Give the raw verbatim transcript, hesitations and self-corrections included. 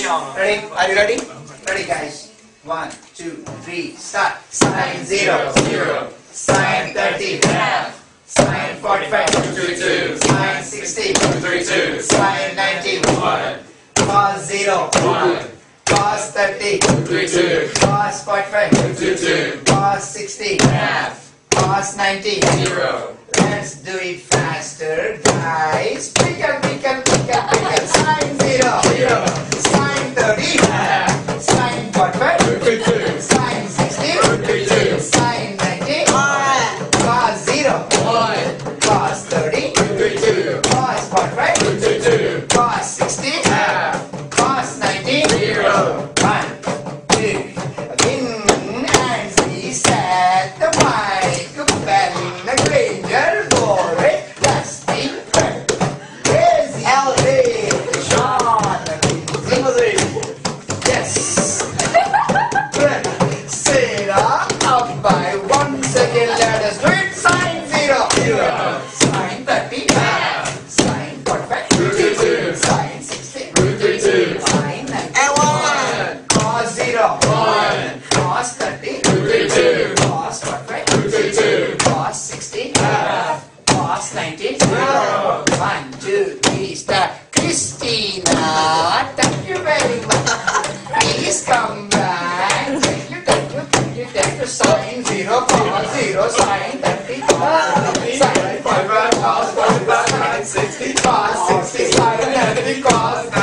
Ready? Are you ready? Ready, guys? One, two, three, start. Sine zero, zero. Sine thirty, half. Sine forty-five, two, two. Sine sixty, three, two. Sine ninety, one. Cos zero, one. Cos thirty, three, two. Cos forty-five, two, two. Cos sixty, half. Cos ninety, zero. Let's do it faster, guys. Pick up, pick up, pick up, pick up. Sine zero, zero. Sine thirty, half. Sine forty-five, three, two. Sine sixty, three, two. Sine ninety, Cos zero, one. Cos thirty, three, two. Cos forty-five, two, two. Cos sixty, half. Cos ninety, zero. one, two, in and see, set the mic, bell in the granger, go red, dusty, red, crazy, L A, Sean, yes, good, Sarah, up by one second, let us do it, sine zero, Zero. sine thirty, half. sine forty-five, two, two. sine sixty, three, two. sine ninety, one. cos zero, one. cos thirty, three, two. cos forty-five, three, two. cos sixty, half. cos ninety, Zero. one, two, three, start. Christina, thank you very much. Please come back. Thank you, thank you, thank you, thank you. Sine zero, cos zero, sine thirty, cos thirty, sine forty-five, cos forty-five, sine sixty, cos sixty, sine ninety, cos